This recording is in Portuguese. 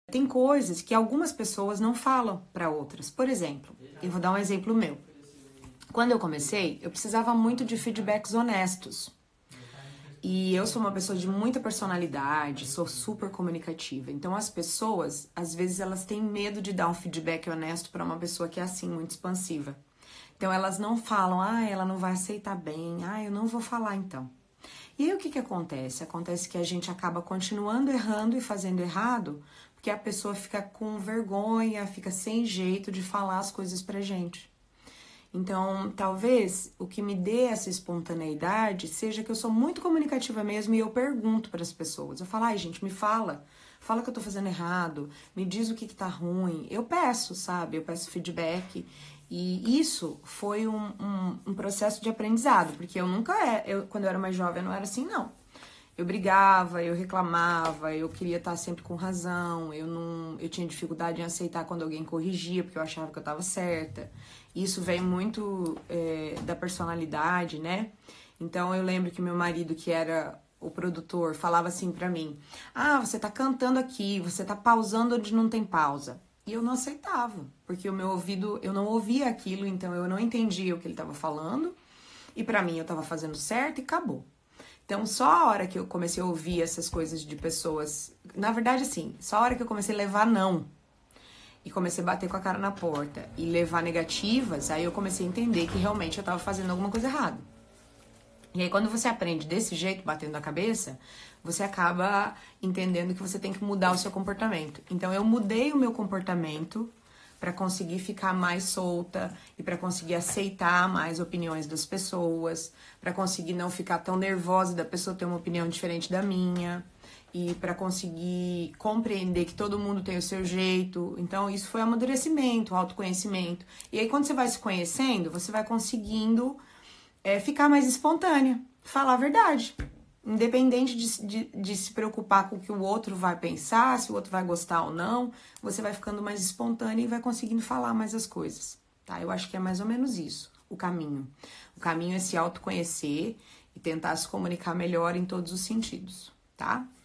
Tem coisas que algumas pessoas não falam para outras. Por exemplo, eu vou dar um exemplo meu. Quando eu comecei, eu precisava muito de feedbacks honestos. E eu sou uma pessoa de muita personalidade, sou super comunicativa. Então as pessoas, às vezes, elas têm medo de dar um feedback honesto para uma pessoa que é assim, muito expansiva. Então elas não falam, ela não vai aceitar bem, eu não vou falar então. E aí o que acontece? Acontece que a gente acaba continuando errando e fazendo errado, porque a pessoa fica com vergonha, fica sem jeito de falar as coisas pra gente. Então, talvez o que me dê essa espontaneidade seja que eu sou muito comunicativa mesmo e eu pergunto para as pessoas. Eu falo, gente, me fala que eu tô fazendo errado, me diz o que tá ruim. Eu peço, sabe? Eu peço feedback. E isso foi um processo de aprendizado, porque quando eu era mais jovem, eu não era assim, não. Eu brigava, eu reclamava, eu queria estar sempre com razão, eu tinha dificuldade em aceitar quando alguém corrigia, porque eu achava que eu estava certa. Isso vem muito da personalidade, né? Então eu lembro que meu marido, que era o produtor, falava assim pra mim, você tá cantando aqui, você tá pausando onde não tem pausa. E eu não aceitava, porque o meu ouvido, eu não ouvia aquilo, então eu não entendia o que ele estava falando, e pra mim eu estava fazendo certo e acabou. Então, só a hora que eu comecei a ouvir essas coisas de pessoas... Na verdade, assim, só a hora que eu comecei a levar não. E comecei a bater com a cara na porta e levar negativas, aí eu comecei a entender que realmente eu tava fazendo alguma coisa errada. E aí, quando você aprende desse jeito, batendo a cabeça, você acaba entendendo que você tem que mudar o seu comportamento. Então, eu mudei o meu comportamento para conseguir ficar mais solta e para conseguir aceitar mais opiniões das pessoas, para conseguir não ficar tão nervosa da pessoa ter uma opinião diferente da minha e para conseguir compreender que todo mundo tem o seu jeito. Então, isso foi amadurecimento, autoconhecimento. E aí, quando você vai se conhecendo, você vai conseguindo ficar mais espontânea, falar a verdade. Independente de se preocupar com o que o outro vai pensar, se o outro vai gostar ou não, você vai ficando mais espontânea e vai conseguindo falar mais as coisas, tá? Eu acho que é mais ou menos isso, o caminho. O caminho é se autoconhecer e tentar se comunicar melhor em todos os sentidos, tá?